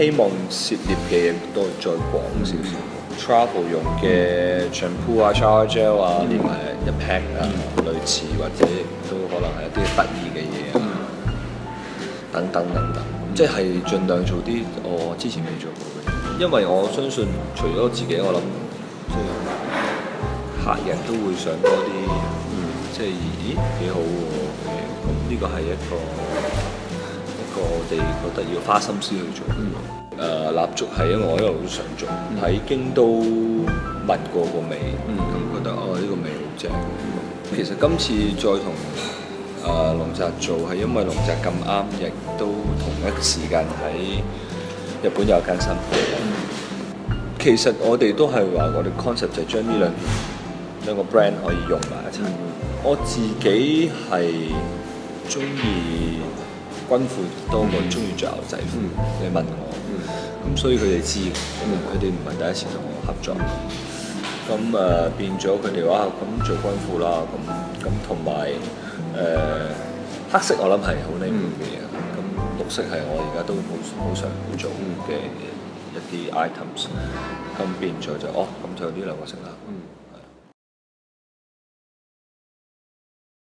希望涉獵嘅嘢都再廣少少。Travel 用嘅 shampoo 啊、shower gel 啊，連埋一 pack 啊，類似或者都可能係一啲得意嘅嘢啊，等等等等，即係盡量做啲我之前未做過嘅嘢。因為我相信除咗自己，我諗即係客人都會想多啲，即係咦幾好喎，咁呢個係一個我哋覺得要花心思去做。蠟燭係因為我一路都想做，喺京都聞過個味，咁覺得呢個味好正。其實今次再同龍澤做係因為龍澤咁啱，亦都同一時間喺日本有間新鋪。其實我哋都係話我哋 concept 就係將呢兩個 brand 可以用埋一齊。我自己係中意軍褲多過中意着牛仔褲。你問我，咁所以佢哋知，佢哋唔係第一次同我合作。咁變咗佢哋話咁着軍褲啦，咁同埋黑色我諗係好呢款嘅嘢，咁綠色係我而家都好常做嘅一啲 items。咁變咗就咁就呢兩個色啦。